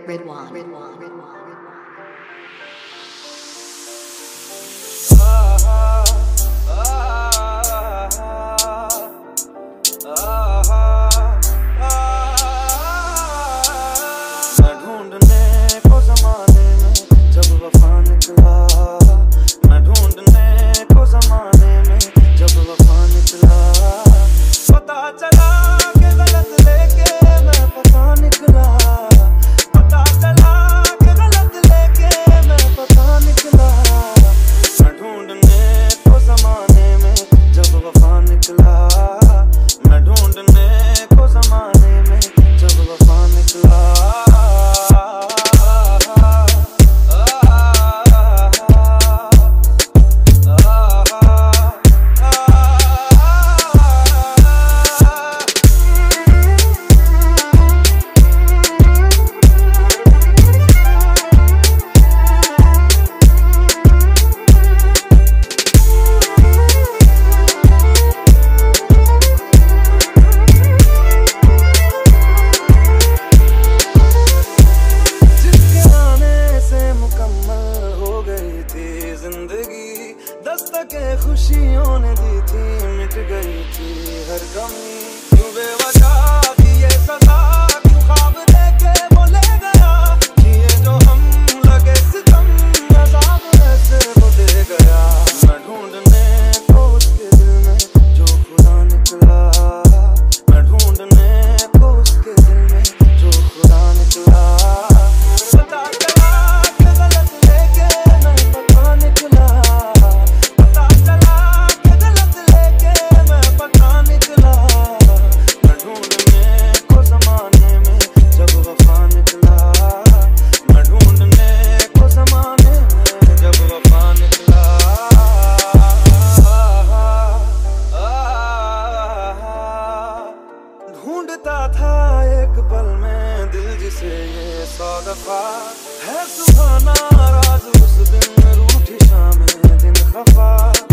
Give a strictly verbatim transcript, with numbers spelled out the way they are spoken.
Ridwan. Ridwan. Ridwan. मैं ढूंढने को जमाने में जब वफा निकला, मैं ढूंढने को जमाने में जब वफा निकला, पता चला कि गलत लेके मैं पता निकला, पता चला कि गलत लेके मैं पता निकला, मैं ढूंढने को जमाने में जब वफा निकला, मैं ढूंढने को जमाने में जब वफा निकला। दस्तकें खुशियों ने दी थी, मिट गई थी हर कमी, क्यों बेवजह थी ये सजा, क्यों ख्वाब देके वो ले गया, किए जो हम लगे सितम, अज़ाब ऐसे वो दे गया, मैं ढूंढने को उसके दिल में जो खुदा निकला, मैं ढूंढने को उसके दिल में जो खुदा निकला, पता चला कि गलत लेके मैं पता निकला, ढूंढता था एक पल में दिल जिसे ये सौ दफा, है सुहाना राज उस दिन रूठी शाम दिन खफा।